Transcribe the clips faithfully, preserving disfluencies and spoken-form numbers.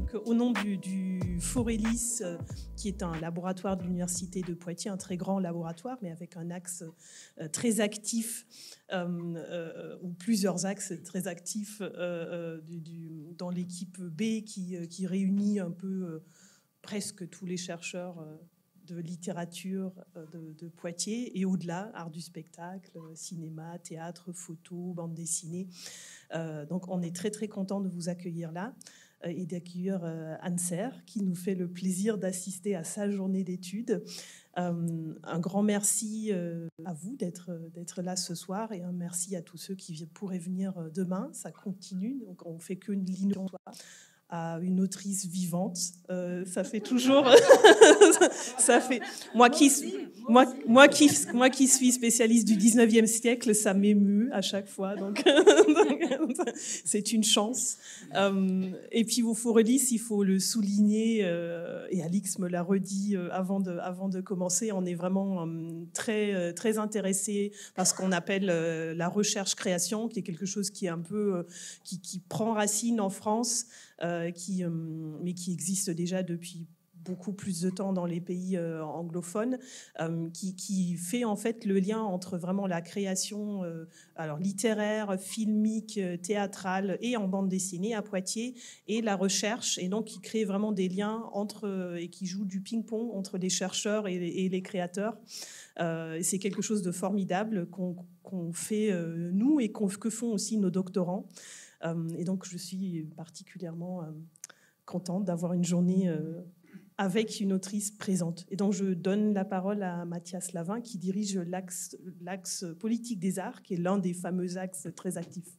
Donc, au nom du, du Forelis, euh, qui est un laboratoire de l'Université de Poitiers, un très grand laboratoire, mais avec un axe euh, très actif, euh, euh, ou plusieurs axes très actifs euh, euh, du, du, dans l'équipe B qui, euh, qui réunit un peu euh, presque tous les chercheurs euh, de littérature euh, de, de Poitiers et au-delà, art du spectacle, cinéma, théâtre, photo, bande dessinée. Euh, donc, on est très, très content de vous accueillir là euh, et d'accueillir euh, Anne Serre, qui nous fait le plaisir d'assister à sa journée d'études. Euh, un grand merci euh, à vous d'être d'être là ce soir et un merci à tous ceux qui pourraient venir demain. Ça continue, donc on fait qu'une ligne à une autrice vivante. Euh, ça fait toujours... ça fait... Moi qui, moi, moi, qui, moi qui suis spécialiste du dix-neuvième siècle, ça m'émeut à chaque fois. Donc, c'est une chance. Euh, et puis, au Forelis, il faut le souligner, euh, et Alix me l'a redit euh, avant, de, avant de commencer, on est vraiment euh, très, très intéressé par ce qu'on appelle euh, la recherche-création, qui est quelque chose qui est un peu... Euh, qui, qui prend racine en France, Euh, qui, euh, mais qui existe déjà depuis beaucoup plus de temps dans les pays euh, anglophones, euh, qui, qui fait en fait le lien entre vraiment la création euh, alors littéraire, filmique, théâtrale et en bande dessinée à Poitiers et la recherche, et donc qui crée vraiment des liens entre et qui joue du ping-pong entre les chercheurs et, et les créateurs. Euh, et c'est quelque chose de formidable qu'on qu'on fait euh, nous et qu'on, que font aussi nos doctorants. Euh, et donc, je suis particulièrement euh, contente d'avoir une journée euh, avec une autrice présente. Et donc, je donne la parole à Mathias Lavin, qui dirige l'axe, l'axe politique des arts, qui est l'un des fameux axes très actifs.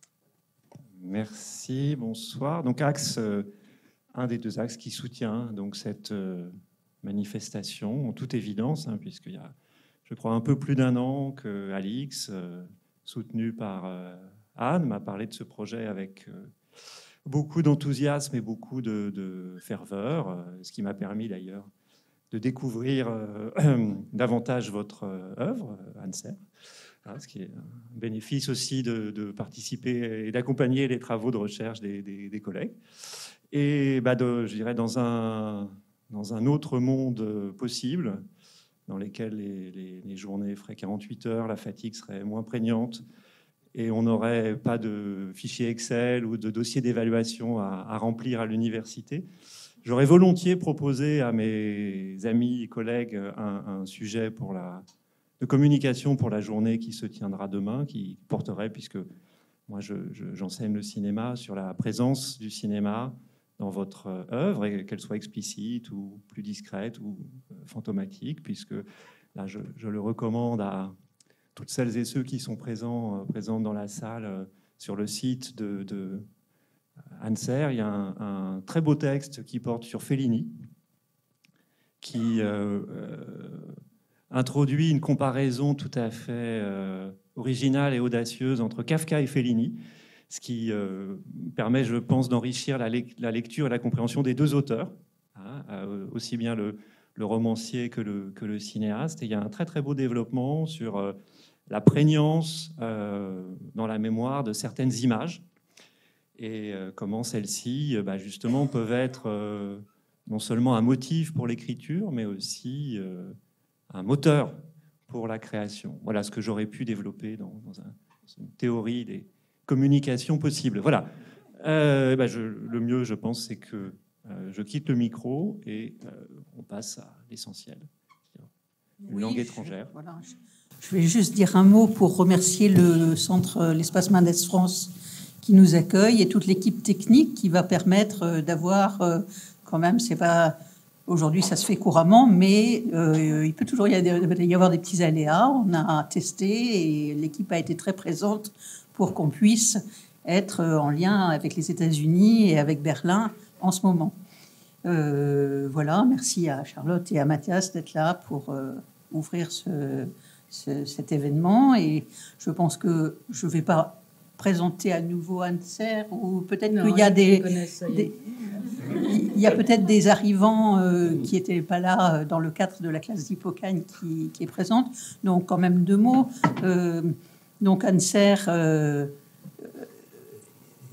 Merci, bonsoir. Donc, axe, euh, un des deux axes qui soutient donc cette euh, manifestation, en toute évidence, hein, puisqu'il y a, je crois, un peu plus d'un an que Alix, euh, soutenu par... Euh, Anne m'a parlé de ce projet avec euh, beaucoup d'enthousiasme et beaucoup de, de ferveur, euh, ce qui m'a permis d'ailleurs de découvrir euh, davantage votre euh, œuvre, Anne Serre, hein, ce qui est un bénéfice aussi de, de participer et d'accompagner les travaux de recherche des, des, des collègues. Et bah de, je dirais dans un, dans un autre monde possible, dans lequel les, les, les journées feraient quarante-huit heures, la fatigue serait moins prégnante, et on n'aurait pas de fichier Excel ou de dossier d'évaluation à, à remplir à l'université. J'aurais volontiers proposé à mes amis et collègues un, un sujet pour la, de communication pour la journée qui se tiendra demain, qui porterait, puisque moi je, je, j'enseigne le cinéma, sur la présence du cinéma dans votre œuvre, et qu'elle soit explicite ou plus discrète ou fantomatique, puisque là je, je le recommande à toutes celles et ceux qui sont présents, euh, présents dans la salle, euh, sur le site de, de Anne Serre. Il y a un, un très beau texte qui porte sur Fellini, qui euh, euh, introduit une comparaison tout à fait euh, originale et audacieuse entre Kafka et Fellini, ce qui euh, permet, je pense, d'enrichir la, le- la lecture et la compréhension des deux auteurs, hein, euh, aussi bien le, le romancier que le, que le cinéaste. Et il y a un très très beau développement sur... Euh, la prégnance euh, dans la mémoire de certaines images et euh, comment celles-ci, euh, bah, justement, peuvent être euh, non seulement un motif pour l'écriture, mais aussi euh, un moteur pour la création. Voilà ce que j'aurais pu développer dans, dans, un, dans une théorie des communications possibles. Voilà. Euh, bah, je, le mieux, je pense, c'est que euh, je quitte le micro et euh, on passe à l'essentiel. Une oui, langue étrangère. Je, voilà, je, je vais juste dire un mot pour remercier le centre, l'espace Mendes France qui nous accueille et toute l'équipe technique qui va permettre d'avoir, euh, quand même, c'est pas aujourd'hui ça se fait couramment, mais euh, il peut toujours y avoir des petits aléas. On a testé et l'équipe a été très présente pour qu'on puisse être en lien avec les États-Unis et avec Berlin en ce moment. Euh, voilà, merci à Charlotte et à Mathias d'être là pour euh, ouvrir ce, ce, cet événement. Et je pense que je ne vais pas présenter à nouveau Anne Serre, ou peut-être qu'il y a des, des il y a peut-être des arrivants euh, qui n'étaient pas là dans le cadre de la classe d'Hippocagne qui, qui est présente. Donc, quand même deux mots. Euh, donc, Anne Serre euh,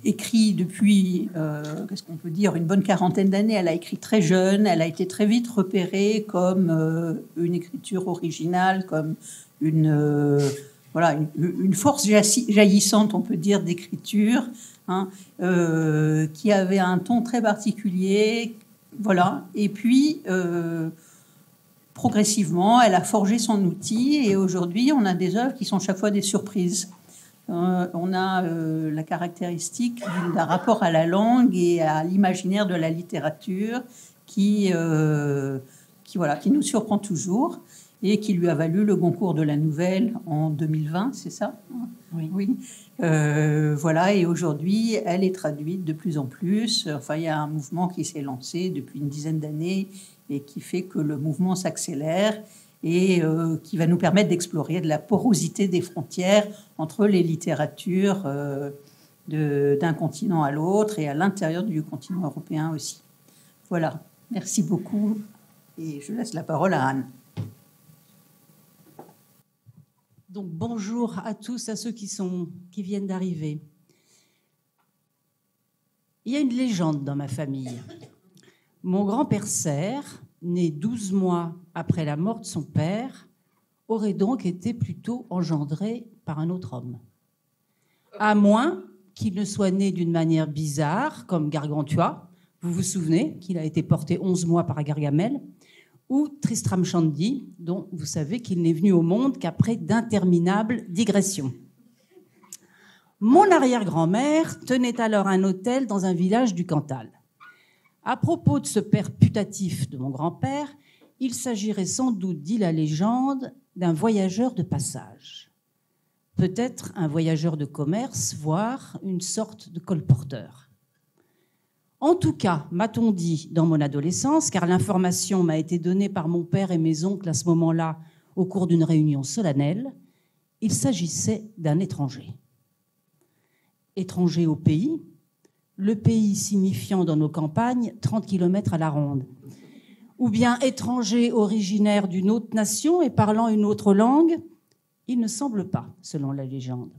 écrit depuis, euh, qu'est-ce qu'on peut dire, une bonne quarantaine d'années. Elle a écrit très jeune, elle a été très vite repérée comme euh, une écriture originale, comme une, euh, voilà, une, une force jaillissante, on peut dire, d'écriture, hein, euh, qui avait un ton très particulier. Voilà. Et puis, euh, progressivement, elle a forgé son outil et aujourd'hui, on a des œuvres qui sont chaque fois des surprises. Euh, on a euh, la caractéristique d'un rapport à la langue et à l'imaginaire de la littérature qui, euh, qui, voilà, qui nous surprend toujours et qui lui a valu le Goncourt de la Nouvelle en deux mille vingt, c'est ça ? Oui. Oui. Euh, voilà, et aujourd'hui, elle est traduite de plus en plus. Enfin, il y a un mouvement qui s'est lancé depuis une dizaine d'années et qui fait que le mouvement s'accélère et euh, qui va nous permettre d'explorer de la porosité des frontières entre les littératures euh, de, d'un continent à l'autre et à l'intérieur du continent européen aussi. Voilà, merci beaucoup et je laisse la parole à Anne. Donc bonjour à tous, à ceux qui, sont, qui viennent d'arriver. Il y a une légende dans ma famille. Mon grand-père Serre, né douze mois après la mort de son père, aurait donc été plutôt engendré par un autre homme. À moins qu'il ne soit né d'une manière bizarre, comme Gargantua. Vous vous souvenez qu'il a été porté onze mois par Gargamel, ou Tristram Shandy, dont vous savez qu'il n'est venu au monde qu'après d'interminables digressions. Mon arrière-grand-mère tenait alors un hôtel dans un village du Cantal. À propos de ce père putatif de mon grand-père, il s'agirait sans doute, dit la légende, d'un voyageur de passage. Peut-être un voyageur de commerce, voire une sorte de colporteur. En tout cas, m'a-t-on dit dans mon adolescence, car l'information m'a été donnée par mon père et mes oncles à ce moment-là au cours d'une réunion solennelle, il s'agissait d'un étranger. Étranger au pays, le pays signifiant dans nos campagnes trente kilomètres à la ronde, ou bien étranger originaire d'une autre nation et parlant une autre langue, il ne semble pas, selon la légende.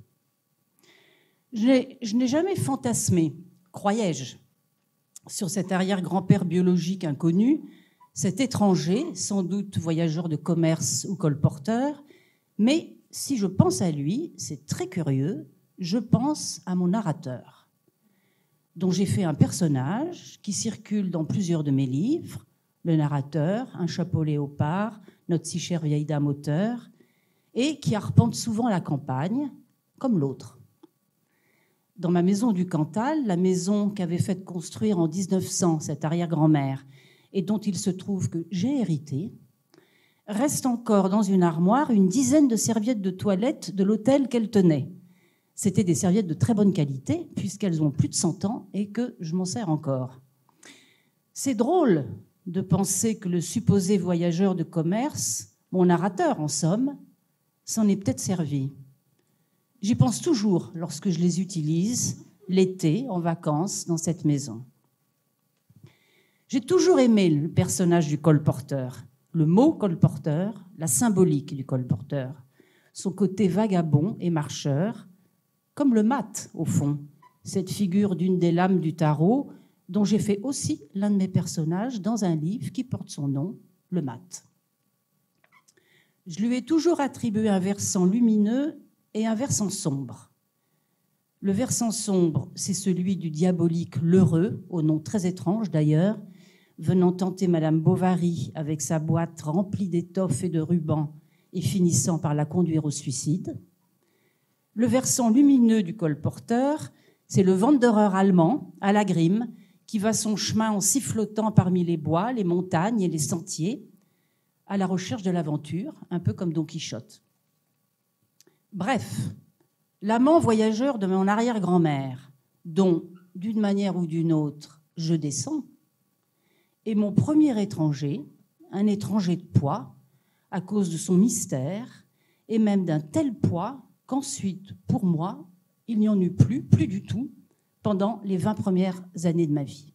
Je n'ai jamais fantasmé, croyais-je, sur cet arrière-grand-père biologique inconnu, cet étranger, sans doute voyageur de commerce ou colporteur, mais si je pense à lui, c'est très curieux, je pense à mon narrateur, dont j'ai fait un personnage qui circule dans plusieurs de mes livres, le narrateur, un chapeau léopard, notre si chère vieille dame auteur, et qui arpente souvent la campagne, comme l'autre. Dans ma maison du Cantal, la maison qu'avait faite construire en dix-neuf cents cette arrière-grand-mère et dont il se trouve que j'ai hérité, reste encore dans une armoire une dizaine de serviettes de toilette de l'hôtel qu'elle tenait. C'était des serviettes de très bonne qualité puisqu'elles ont plus de cent ans et que je m'en sers encore. C'est drôle de penser que le supposé voyageur de commerce, mon narrateur en somme, s'en est peut-être servi. J'y pense toujours lorsque je les utilise, l'été, en vacances, dans cette maison. J'ai toujours aimé le personnage du colporteur, le mot colporteur, la symbolique du colporteur, son côté vagabond et marcheur, comme le mat, au fond, cette figure d'une des lames du tarot, dont j'ai fait aussi l'un de mes personnages dans un livre qui porte son nom, Le mat. Je lui ai toujours attribué un versant lumineux et un versant sombre. Le versant sombre, c'est celui du diabolique Lheureux, au nom très étrange d'ailleurs, venant tenter Madame Bovary avec sa boîte remplie d'étoffes et de rubans et finissant par la conduire au suicide. Le versant lumineux du colporteur, c'est le Wanderer allemand, à la Grimm, qui va son chemin en sifflotant parmi les bois, les montagnes et les sentiers, à la recherche de l'aventure, un peu comme Don Quichotte. Bref, l'amant voyageur de mon arrière-grand-mère, dont, d'une manière ou d'une autre, je descends, est mon premier étranger, un étranger de poids, à cause de son mystère, et même d'un tel poids qu'ensuite, pour moi, il n'y en eut plus, plus du tout, pendant les vingt premières années de ma vie.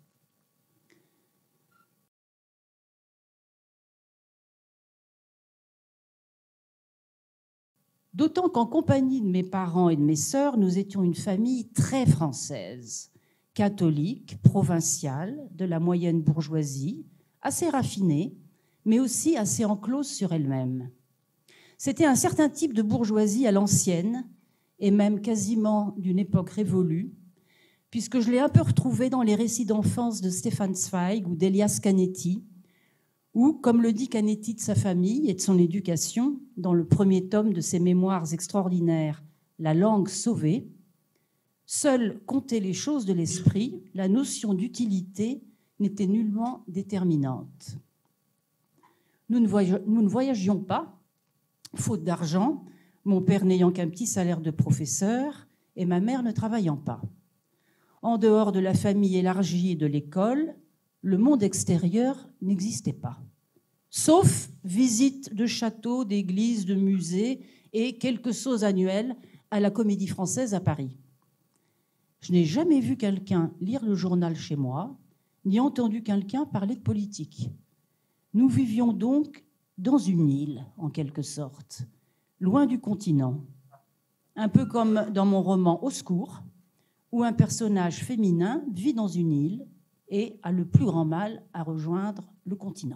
D'autant qu'en compagnie de mes parents et de mes sœurs, nous étions une famille très française, catholique, provinciale, de la moyenne bourgeoisie, assez raffinée, mais aussi assez enclose sur elle-même. C'était un certain type de bourgeoisie à l'ancienne, et même quasiment d'une époque révolue, puisque je l'ai un peu retrouvé dans les récits d'enfance de Stefan Zweig ou d'Elias Canetti, où, comme le dit Canetti de sa famille et de son éducation, dans le premier tome de ses mémoires extraordinaires, La langue sauvée, seule comptait les choses de l'esprit, la notion d'utilité n'était nullement déterminante. Nous ne, voyage, nous ne voyagions pas, faute d'argent, mon père n'ayant qu'un petit salaire de professeur et ma mère ne travaillant pas. En dehors de la famille élargie et de l'école, le monde extérieur n'existait pas. Sauf visite de châteaux, d'églises, de musées et quelques sauts annuels à la Comédie Française à Paris. Je n'ai jamais vu quelqu'un lire le journal chez moi, ni entendu quelqu'un parler de politique. Nous vivions donc dans une île, en quelque sorte, loin du continent, un peu comme dans mon roman Au secours, où un personnage féminin vit dans une île et a le plus grand mal à rejoindre le continent.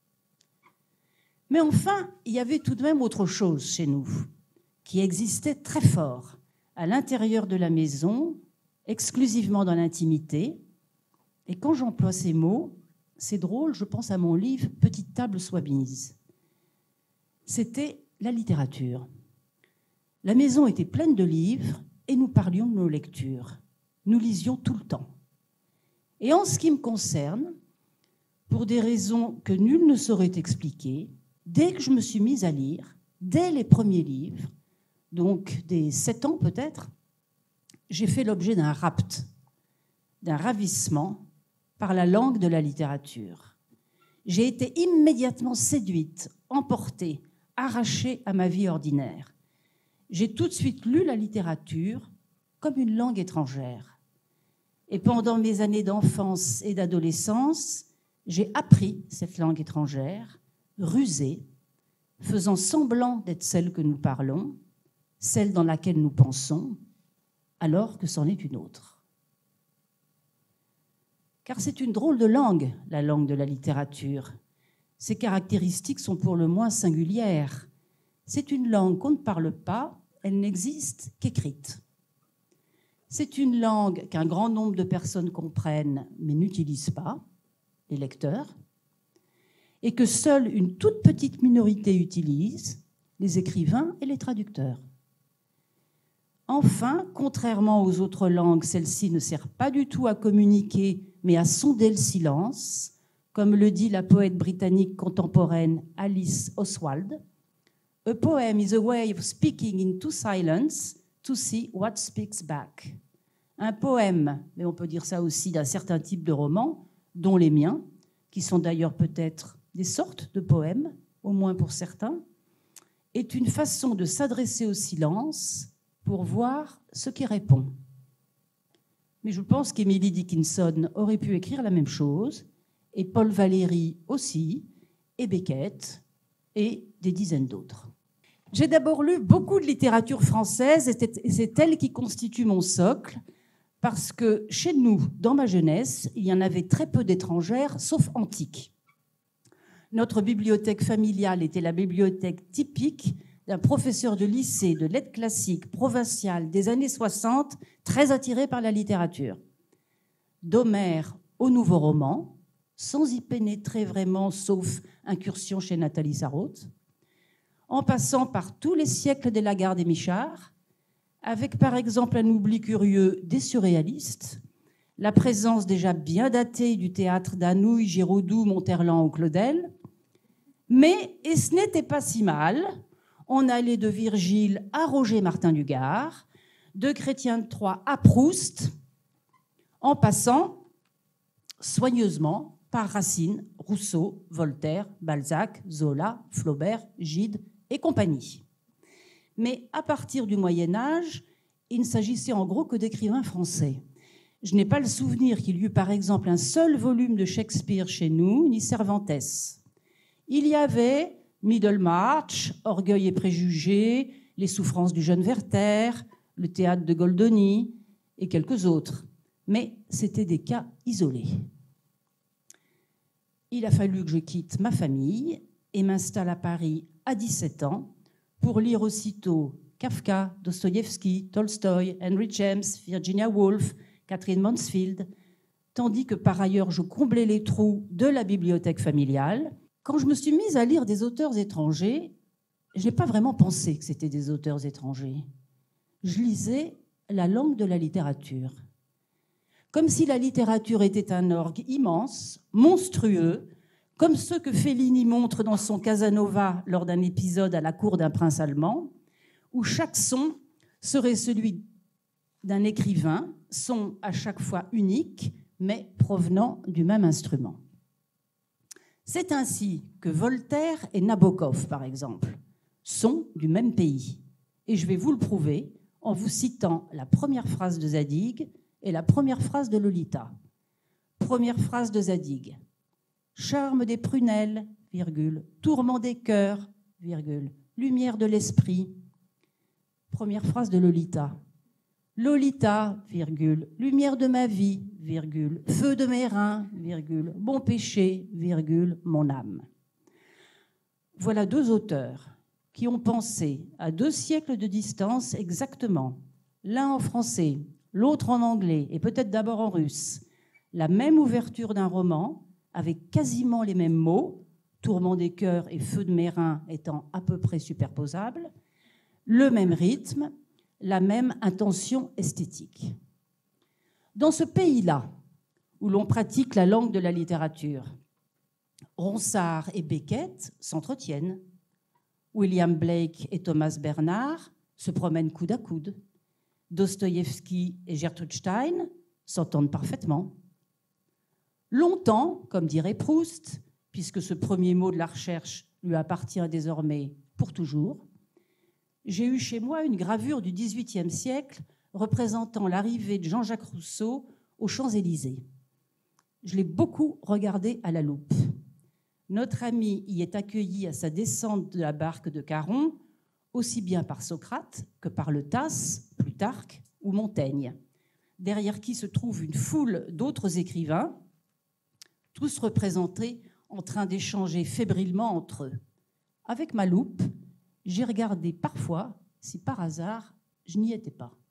Mais enfin, il y avait tout de même autre chose chez nous, qui existait très fort, à l'intérieur de la maison, exclusivement dans l'intimité. Et quand j'emploie ces mots, c'est drôle, je pense à mon livre « Petite table soit mise ». C'était la littérature. La maison était pleine de livres et nous parlions de nos lectures. Nous lisions tout le temps. Et en ce qui me concerne, pour des raisons que nul ne saurait expliquer, dès que je me suis mise à lire, dès les premiers livres, donc des sept ans peut-être, j'ai fait l'objet d'un rapt, d'un ravissement par la langue de la littérature. J'ai été immédiatement séduite, emportée, arrachée à ma vie ordinaire. J'ai tout de suite lu la littérature comme une langue étrangère. Et pendant mes années d'enfance et d'adolescence, j'ai appris cette langue étrangère, rusée, faisant semblant d'être celle que nous parlons, celle dans laquelle nous pensons, alors que c'en est une autre. Car c'est une drôle de langue, la langue de la littérature. Ses caractéristiques sont pour le moins singulières. C'est une langue qu'on ne parle pas, elle n'existe qu'écrite. C'est une langue qu'un grand nombre de personnes comprennent, mais n'utilisent pas, les lecteurs, et que seule une toute petite minorité utilise, les écrivains et les traducteurs. Enfin, contrairement aux autres langues, celle-ci ne sert pas du tout à communiquer, mais à sonder le silence, comme le dit la poète britannique contemporaine Alice Oswald. A poem is a way of speaking into silence to see what speaks back. Un poème, mais on peut dire ça aussi d'un certain type de roman, dont les miens, qui sont d'ailleurs peut-être des sortes de poèmes, au moins pour certains, est une façon de s'adresser au silence pour voir ce qui répond. Mais je pense qu'Emily Dickinson aurait pu écrire la même chose, et Paul Valéry aussi, et Beckett, et des dizaines d'autres. J'ai d'abord lu beaucoup de littérature française, et c'est elle qui constitue mon socle, parce que chez nous, dans ma jeunesse, il y en avait très peu d'étrangères, sauf antiques. Notre bibliothèque familiale était la bibliothèque typique d'un professeur de lycée de lettres classiques provincial des années soixante, très attiré par la littérature. D'Homère au nouveau roman, sans y pénétrer vraiment, sauf incursion chez Nathalie Sarraute, en passant par tous les siècles des Lagarde et Michard, avec par exemple un oubli curieux des surréalistes, la présence déjà bien datée du théâtre d'Anouilh, Giraudoux, Monterland ou Claudel. Mais, et ce n'était pas si mal, on allait de Virgile à Roger Martin du Gard, de Chrétien de Troyes à Proust, en passant soigneusement par Racine, Rousseau, Voltaire, Balzac, Zola, Flaubert, Gide et compagnie. Mais à partir du Moyen-Âge, il ne s'agissait en gros que d'écrivains français. Je n'ai pas le souvenir qu'il y eut par exemple un seul volume de Shakespeare chez nous, ni Cervantes. Il y avait Middlemarch, Orgueil et préjugés, Les souffrances du jeune Werther, le théâtre de Goldoni et quelques autres. Mais c'était des cas isolés. Il a fallu que je quitte ma famille et m'installe à Paris à dix-sept ans pour lire aussitôt Kafka, Dostoïevski, Tolstoï, Henry James, Virginia Woolf, Catherine Mansfield, tandis que par ailleurs je comblais les trous de la bibliothèque familiale. Quand je me suis mise à lire des auteurs étrangers, je n'ai pas vraiment pensé que c'était des auteurs étrangers. Je lisais la langue de la littérature. Comme si la littérature était un orgue immense, monstrueux, comme ceux que Fellini montre dans son Casanova lors d'un épisode à la cour d'un prince allemand, où chaque son serait celui d'un écrivain, son à chaque fois unique, mais provenant du même instrument. C'est ainsi que Voltaire et Nabokov, par exemple, sont du même pays. Et je vais vous le prouver en vous citant la première phrase de Zadig et la première phrase de Lolita. Première phrase de Zadig. Charme des prunelles, virgule, tourment des cœurs, virgule, lumière de l'esprit. Première phrase de Lolita. Lolita, virgule, lumière de ma vie, virgule, feu de mes reins, virgule, bon péché, virgule, mon âme. Voilà deux auteurs qui ont pensé à deux siècles de distance exactement, l'un en français, l'autre en anglais, et peut-être d'abord en russe, la même ouverture d'un roman, avec quasiment les mêmes mots, tourment des cœurs et feu de mes reins étant à peu près superposables, le même rythme, la même intention esthétique. Dans ce pays-là, où l'on pratique la langue de la littérature, Ronsard et Beckett s'entretiennent, William Blake et Thomas Bernard se promènent coude à coude, Dostoïevski et Gertrude Stein s'entendent parfaitement. Longtemps, comme dirait Proust, puisque ce premier mot de la recherche lui appartient désormais pour toujours, j'ai eu chez moi une gravure du dix-huitième siècle représentant l'arrivée de Jean-Jacques Rousseau aux Champs-Élysées. Je l'ai beaucoup regardé à la loupe. Notre ami y est accueilli à sa descente de la barque de Caron, aussi bien par Socrate que par le Tasse, Plutarque ou Montaigne, derrière qui se trouve une foule d'autres écrivains, tous représentés en train d'échanger fébrilement entre eux. Avec ma loupe, j'ai regardé parfois si par hasard je n'y étais pas.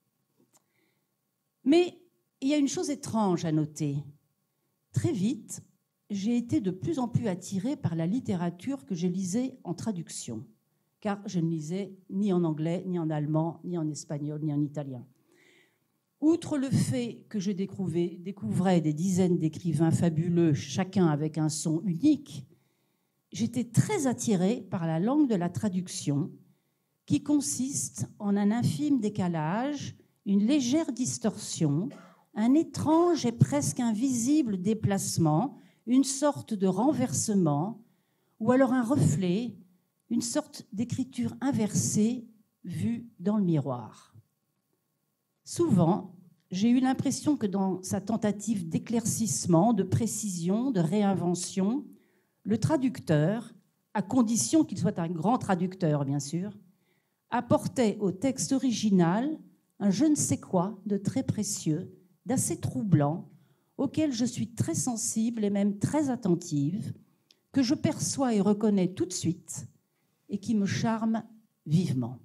Mais il y a une chose étrange à noter. Très vite, j'ai été de plus en plus attirée par la littérature que je lisais en traduction, car je ne lisais ni en anglais, ni en allemand, ni en espagnol, ni en italien. Outre le fait que je découvrais, découvrais des dizaines d'écrivains fabuleux, chacun avec un son unique, j'étais très attirée par la langue de la traduction, qui consiste en un infime décalage, une légère distorsion, un étrange et presque invisible déplacement, une sorte de renversement, ou alors un reflet, une sorte d'écriture inversée vue dans le miroir. Souvent, j'ai eu l'impression que dans sa tentative d'éclaircissement, de précision, de réinvention, le traducteur, à condition qu'il soit un grand traducteur, bien sûr, apportait au texte original un je ne sais quoi de très précieux, d'assez troublant, auquel je suis très sensible et même très attentive, que je perçois et reconnais tout de suite et qui me charme vivement.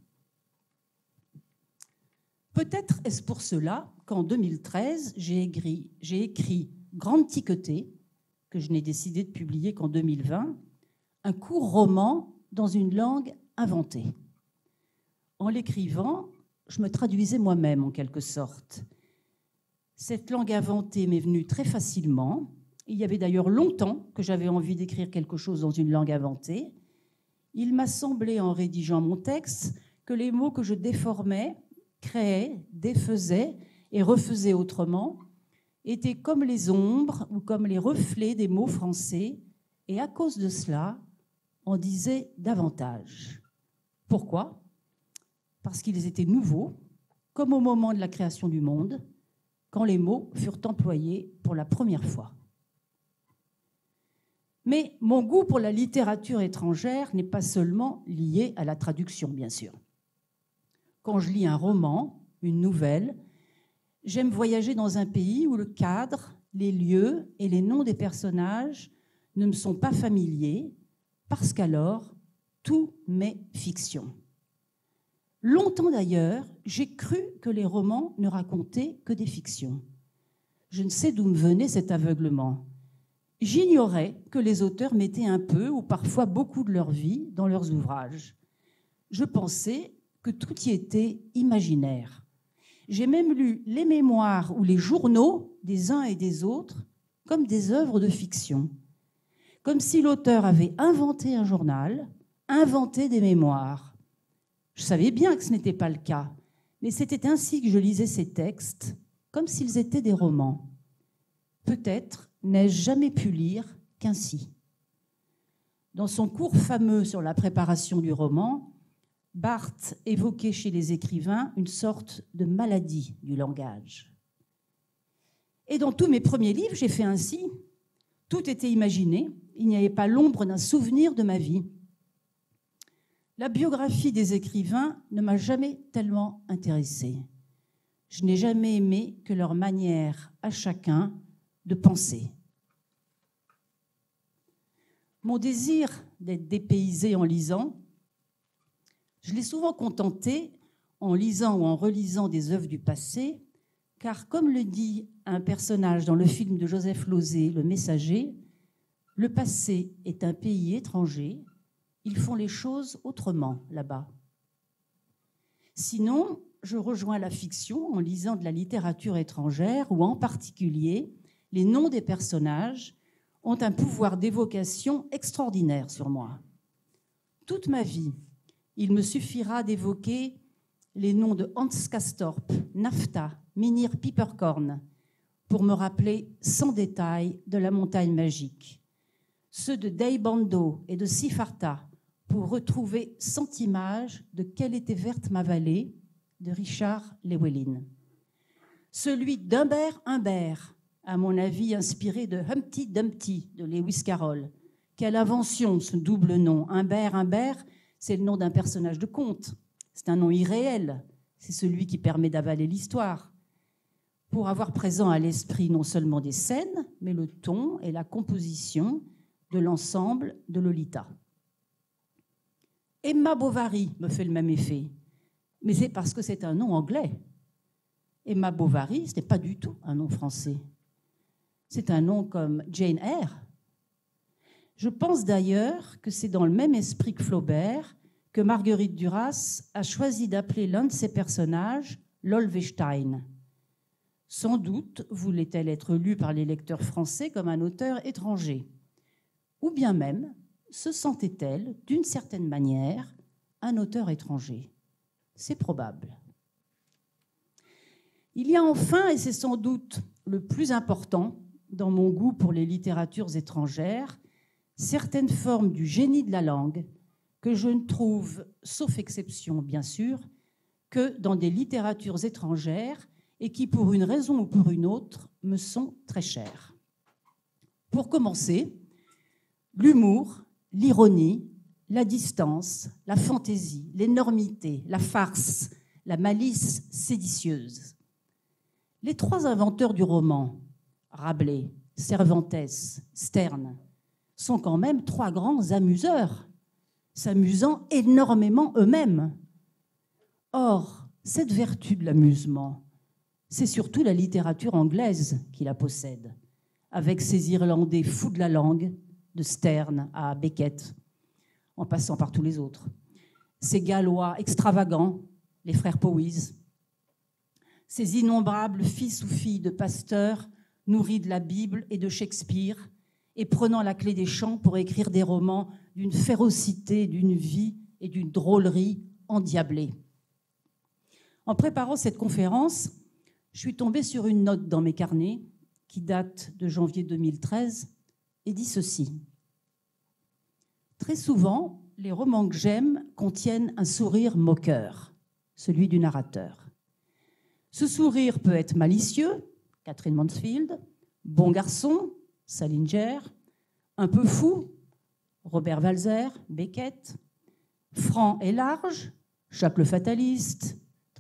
Peut-être est-ce pour cela qu'en deux mille treize, j'ai écrit, j'ai écrit Grande Tiquetée, que je n'ai décidé de publier qu'en deux mille vingt, un court roman dans une langue inventée. En l'écrivant, je me traduisais moi-même en quelque sorte. Cette langue inventée m'est venue très facilement. Il y avait d'ailleurs longtemps que j'avais envie d'écrire quelque chose dans une langue inventée. Il m'a semblé, en rédigeant mon texte, que les mots que je déformais, créais, défaisais et refaisais autrement étaient comme les ombres ou comme les reflets des mots français, et à cause de cela, en disaient davantage. Pourquoi ? Parce qu'ils étaient nouveaux, comme au moment de la création du monde, quand les mots furent employés pour la première fois. Mais mon goût pour la littérature étrangère n'est pas seulement lié à la traduction, bien sûr. quand je lis un roman, une nouvelle, j'aime voyager dans un pays où le cadre, les lieux et les noms des personnages ne me sont pas familiers, parce qu'alors, tout m'est fiction. Longtemps d'ailleurs, j'ai cru que les romans ne racontaient que des fictions. Je ne sais d'où me venait cet aveuglement. J'ignorais que les auteurs mettaient un peu ou parfois beaucoup de leur vie dans leurs ouvrages. Je pensais que tout y était imaginaire. J'ai même lu les mémoires ou les journaux des uns et des autres comme des œuvres de fiction, comme si l'auteur avait inventé un journal, inventé des mémoires. Je savais bien que ce n'était pas le cas, mais c'était ainsi que je lisais ces textes, comme s'ils étaient des romans. Peut-être n'ai-je jamais pu lire qu'ainsi. Dans son cours fameux sur la préparation du roman, Barthes évoquait chez les écrivains une sorte de maladie du langage. Et dans tous mes premiers livres, j'ai fait ainsi. Tout était imaginé, il n'y avait pas l'ombre d'un souvenir de ma vie. La biographie des écrivains ne m'a jamais tellement intéressée. Je n'ai jamais aimé que leur manière à chacun de penser. Mon désir d'être dépaysé en lisant, je l'ai souvent contenté en lisant ou en relisant des œuvres du passé, car comme le dit un personnage dans le film de Joseph Losey, Le Messager, le passé est un pays étranger, ils font les choses autrement là-bas. Sinon, je rejoins la fiction en lisant de la littérature étrangère où en particulier les noms des personnages ont un pouvoir d'évocation extraordinaire sur moi. Toute ma vie, il me suffira d'évoquer les noms de Hans Castorp, Naphtha, Mynheer Piperkorn, pour me rappeler sans détail de la montagne magique. Ceux de Daibando et de Sifarta, pour retrouver sans image de Quelle était verte ma vallée, de Richard Llewellyn. Celui d'Humbert Humbert, à mon avis inspiré de Humpty Dumpty de Lewis Carroll. Quelle invention, ce double nom. Humbert Humbert, c'est le nom d'un personnage de conte. C'est un nom irréel. C'est celui qui permet d'avaler l'histoire. Pour avoir présent à l'esprit non seulement des scènes, mais le ton et la composition de l'ensemble de Lolita. Emma Bovary me fait le même effet, mais c'est parce que c'est un nom anglais. Emma Bovary, ce n'est pas du tout un nom français. C'est un nom comme Jane Eyre. Je pense d'ailleurs que c'est dans le même esprit que Flaubert que Marguerite Duras a choisi d'appeler l'un de ses personnages Lolvestein. Sans doute voulait-elle être lue par les lecteurs français comme un auteur étranger. Ou bien même se sentait-elle, d'une certaine manière, un auteur étranger. C'est probable. Il y a enfin, et c'est sans doute le plus important dans mon goût pour les littératures étrangères, certaines formes du génie de la langue que je ne trouve, sauf exception bien sûr, que dans des littératures étrangères et qui, pour une raison ou pour une autre, me sont très chères. Pour commencer, l'humour, l'ironie, la distance, la fantaisie, l'énormité, la farce, la malice séditieuse. Les trois inventeurs du roman, Rabelais, Cervantes, Sterne, sont quand même trois grands amuseurs, s'amusant énormément eux-mêmes. Or, cette vertu de l'amusement, c'est surtout la littérature anglaise qui la possède, avec ses Irlandais fous de la langue, de Sterne à Beckett, en passant par tous les autres. Ces Gallois extravagants, les frères Powys, ces innombrables fils ou filles de pasteurs nourris de la Bible et de Shakespeare et prenant la clé des champs pour écrire des romans d'une férocité, d'une vie et d'une drôlerie endiablée. En préparant cette conférence, je suis tombée sur une note dans mes carnets qui date de janvier deux mille treize et dit ceci. Très souvent, les romans que j'aime contiennent un sourire moqueur, celui du narrateur. Ce sourire peut être malicieux, Catherine Mansfield, bon garçon, Salinger, un peu fou, Robert Walser, Beckett, franc et large, Jacques le Fataliste,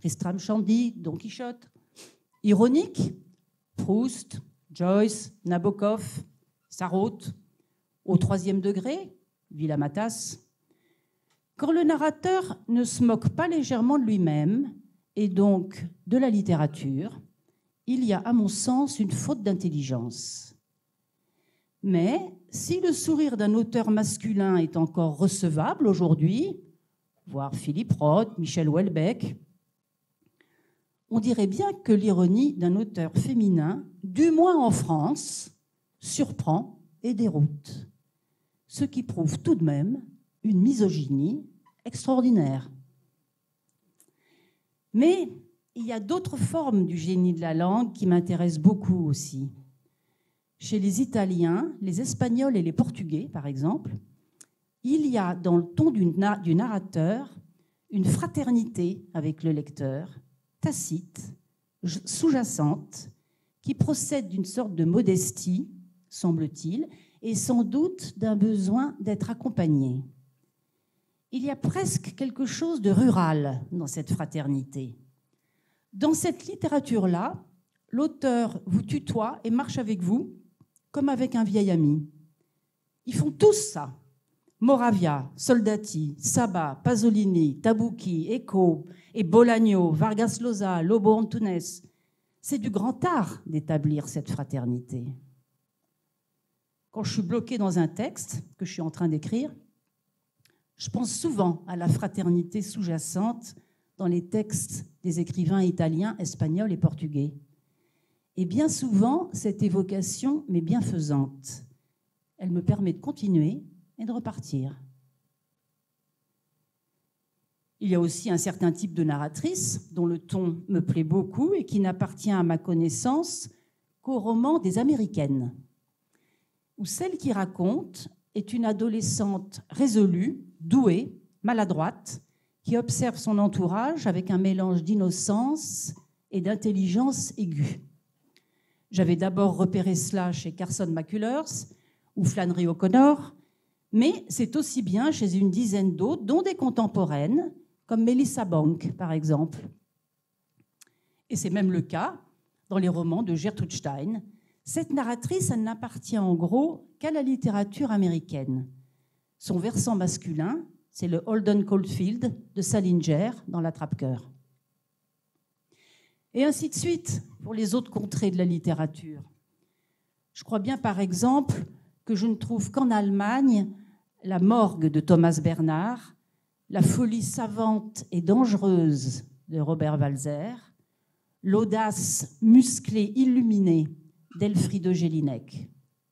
Tristram Shandy, Don Quichotte. Ironique, Proust, Joyce, Nabokov, Sarraute. Au troisième degré, Villa-Matas. Quand le narrateur ne se moque pas légèrement de lui-même, et donc de la littérature, il y a, à mon sens, une faute d'intelligence. Mais si le sourire d'un auteur masculin est encore recevable aujourd'hui, voire Philippe Roth, Michel Houellebecq, on dirait bien que l'ironie d'un auteur féminin, du moins en France, surprend et déroute. Ce qui prouve tout de même une misogynie extraordinaire. Mais il y a d'autres formes du génie de la langue qui m'intéressent beaucoup aussi. Chez les Italiens, les Espagnols et les Portugais, par exemple, il y a dans le ton du narrateur une fraternité avec le lecteur, tacite, sous-jacente, qui procède d'une sorte de modestie, semble-t-il, et sans doute d'un besoin d'être accompagné. Il y a presque quelque chose de rural dans cette fraternité. Dans cette littérature-là, l'auteur vous tutoie et marche avec vous comme avec un vieil ami. Ils font tous ça. Moravia, Soldati, Sabat, Pasolini, Tabucchi, Eco et Bolaño, Vargas Llosa, Lobo Antunes. C'est du grand art d'établir cette fraternité. Quand je suis bloquée dans un texte que je suis en train d'écrire, je pense souvent à la fraternité sous-jacente dans les textes des écrivains italiens, espagnols et portugais. Et bien souvent, cette évocation m'est bienfaisante. Elle me permet de continuer et de repartir. Il y a aussi un certain type de narratrice dont le ton me plaît beaucoup et qui n'appartient à ma connaissance qu'au roman des Américaines, où celle qui raconte est une adolescente résolue, douée, maladroite, qui observe son entourage avec un mélange d'innocence et d'intelligence aiguë. J'avais d'abord repéré cela chez Carson McCullers ou Flannery O'Connor, mais c'est aussi bien chez une dizaine d'autres, dont des contemporaines, comme Melissa Bank, par exemple. Et c'est même le cas dans les romans de Gertrude Stein. Cette narratrice, elle n'appartient en gros qu'à la littérature américaine. Son versant masculin, c'est le Holden Caulfield de Salinger dans l'Attrape-cœur. Et ainsi de suite pour les autres contrées de la littérature. Je crois bien, par exemple, que je ne trouve qu'en Allemagne la morgue de Thomas Bernhard, la folie savante et dangereuse de Robert Walser, l'audace musclée, illuminée d'Elfriede Jelinek.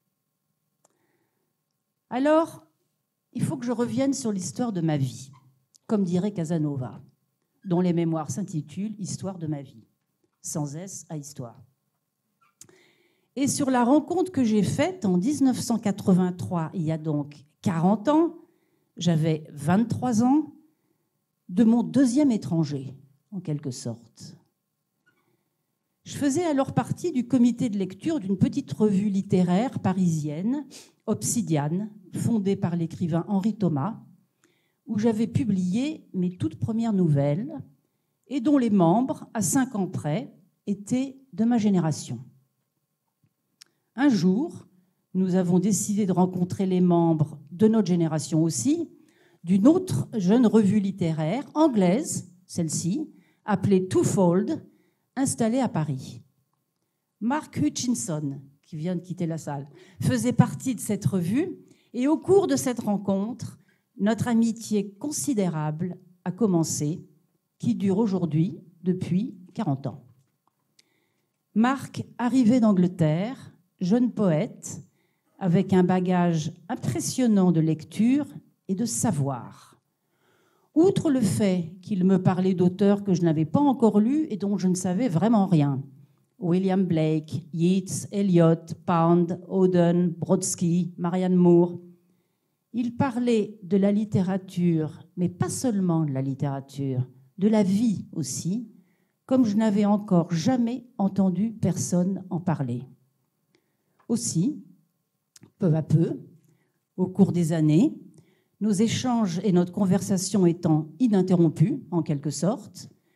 Alors, il faut que je revienne sur l'histoire de ma vie, comme dirait Casanova, dont les mémoires s'intitulent « Histoire de ma vie », sans S à histoire. Et sur la rencontre que j'ai faite en dix-neuf cent quatre-vingt-trois, il y a donc quarante ans, j'avais vingt-trois ans, de mon deuxième étranger, en quelque sorte. Je faisais alors partie du comité de lecture d'une petite revue littéraire parisienne, Obsidiane, fondée par l'écrivain Henri Thomas, où j'avais publié mes toutes premières nouvelles et dont les membres, à cinq ans près, étaient de ma génération. Un jour, nous avons décidé de rencontrer les membres de notre génération aussi, d'une autre jeune revue littéraire, anglaise, celle-ci, appelée Twofold, installée à Paris. Mark Hutchinson, qui vient de quitter la salle, faisait partie de cette revue, et au cours de cette rencontre, notre amitié considérable a commencé, qui dure aujourd'hui depuis quarante ans. Mark arrivait d'Angleterre, jeune poète, avec un bagage impressionnant de lecture et de savoir. Outre le fait qu'il me parlait d'auteurs que je n'avais pas encore lus et dont je ne savais vraiment rien, William Blake, Yeats, Eliot, Pound, Auden, Brodsky, Marianne Moore, il parlait de la littérature, mais pas seulement de la littérature, de la vie aussi, comme je n'avais encore jamais entendu personne en parler. Aussi, peu à peu, au cours des années, nos échanges et notre conversation étant ininterrompus, en quelque sorte,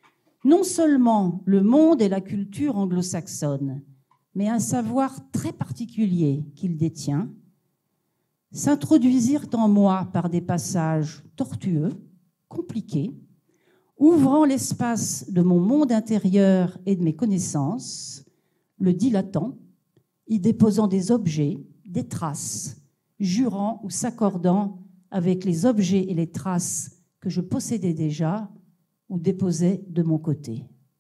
non seulement le monde et la culture anglo-saxonne, mais un savoir très particulier qu'il détient, s'introduisirent en moi par des passages tortueux, compliqués, ouvrant l'espace de mon monde intérieur et de mes connaissances, le dilatant, y déposant des objets, des traces, jurant ou s'accordant avec les objets et les traces que je possédais déjà ou déposais de mon côté.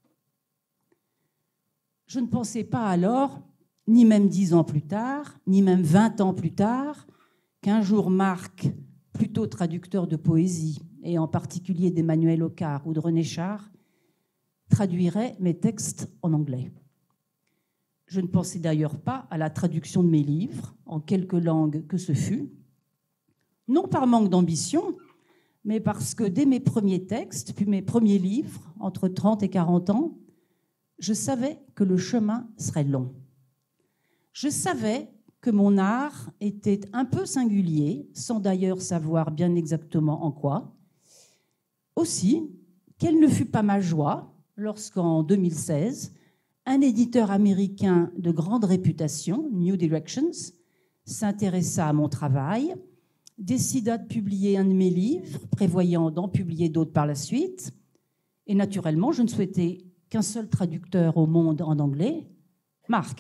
Je ne pensais pas alors, ni même dix ans plus tard, ni même vingt ans plus tard, qu'un jour Marc, plutôt traducteur de poésie, et en particulier d'Emmanuel Ocar ou de René Char, traduirait mes textes en anglais. Je ne pensais d'ailleurs pas à la traduction de mes livres, en quelque langue que ce fût, non par manque d'ambition, mais parce que dès mes premiers textes, puis mes premiers livres, entre trente et quarante ans, je savais que le chemin serait long. Je savais que mon art était un peu singulier, sans d'ailleurs savoir bien exactement en quoi. Aussi, quelle ne fut pas ma joie lorsqu'en deux mille seize, un éditeur américain de grande réputation, New Directions, s'intéressa à mon travail, décida de publier un de mes livres, prévoyant d'en publier d'autres par la suite. Et naturellement, je ne souhaitais qu'un seul traducteur au monde en anglais, Marc.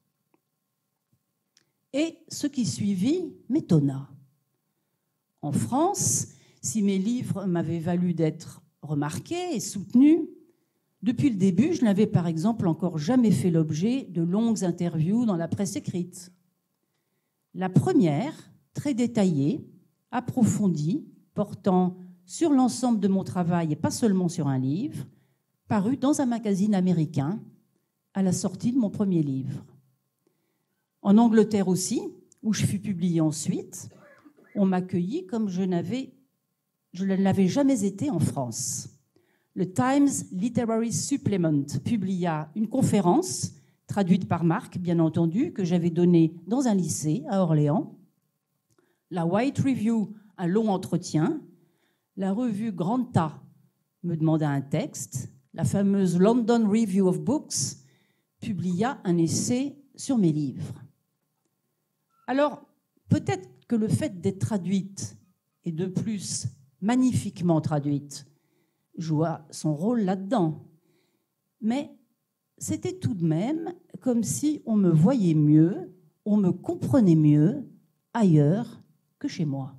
Et ce qui suivit m'étonna. En France, si mes livres m'avaient valu d'être remarqués et soutenus, depuis le début, je n'avais par exemple encore jamais fait l'objet de longues interviews dans la presse écrite. La première, très détaillée, approfondie, portant sur l'ensemble de mon travail et pas seulement sur un livre, parut dans un magazine américain à la sortie de mon premier livre. En Angleterre aussi, où je fus publié ensuite, on m'accueillit comme je n'avais, je ne l'avais jamais été en France. Le Times Literary Supplement publia une conférence, traduite par Marc, bien entendu, que j'avais donnée dans un lycée à Orléans. La White Review, un long entretien. La revue Granta me demanda un texte. La fameuse London Review of Books publia un essai sur mes livres. Alors, peut-être que le fait d'être traduite, et de plus magnifiquement traduite, joua son rôle là-dedans. Mais c'était tout de même comme si on me voyait mieux, on me comprenait mieux ailleurs que chez moi.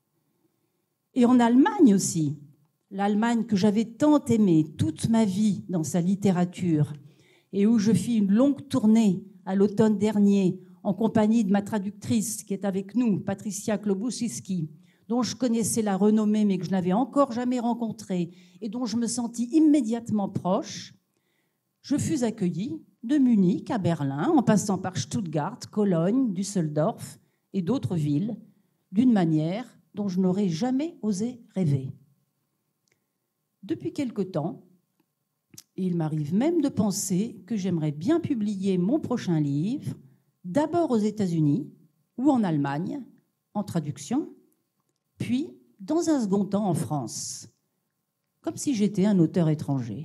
Et en Allemagne aussi, l'Allemagne que j'avais tant aimée toute ma vie dans sa littérature et où je fis une longue tournée à l'automne dernier en compagnie de ma traductrice qui est avec nous, Patricia Klobuchewski, dont je connaissais la renommée mais que je n'avais encore jamais rencontrée et dont je me sentis immédiatement proche, je fus accueillie de Munich à Berlin, en passant par Stuttgart, Cologne, Düsseldorf et d'autres villes, d'une manière dont je n'aurais jamais osé rêver. Depuis quelque temps, il m'arrive même de penser que j'aimerais bien publier mon prochain livre, d'abord aux États-Unis ou en Allemagne, en traduction, puis, dans un second temps, en France, comme si j'étais un auteur étranger.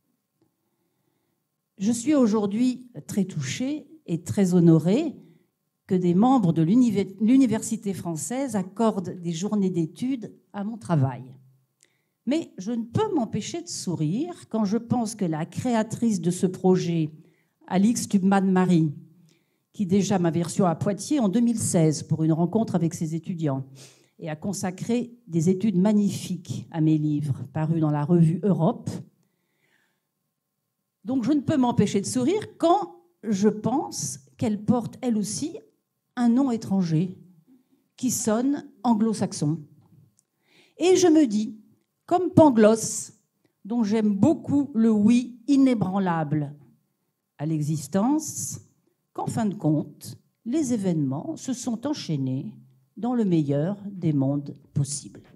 Je suis aujourd'hui très touchée et très honorée que des membres de l'université française accordent des journées d'études à mon travail. Mais je ne peux m'empêcher de sourire quand je pense que la créatrice de ce projet, Alix Tubman-Marie, qui déjà m'avait reçu à Poitiers en deux mille seize pour une rencontre avec ses étudiants, et a consacré des études magnifiques à mes livres, parus dans la revue Europe. Donc je ne peux m'empêcher de sourire quand je pense qu'elle porte, elle aussi, un nom étranger qui sonne anglo-saxon. Et je me dis, comme Pangloss, dont j'aime beaucoup le oui inébranlable à l'existence, qu'en fin de compte, les événements se sont enchaînés dans le meilleur des mondes possibles.